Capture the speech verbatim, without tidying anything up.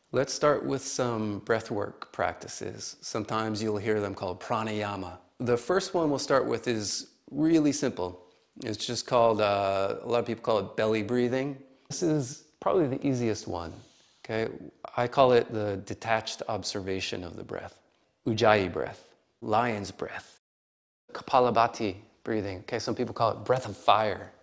Let's start with some breathwork practices. Sometimes you'll hear them called pranayama. The first one we'll start with is really simple. It's just called, uh, a lot of people call it belly breathing. This is probably the easiest one, okay? I call it the detached observation of the breath. Ujjayi breath, lion's breath, Kapalabhati breathing. Okay, some people call it breath of fire.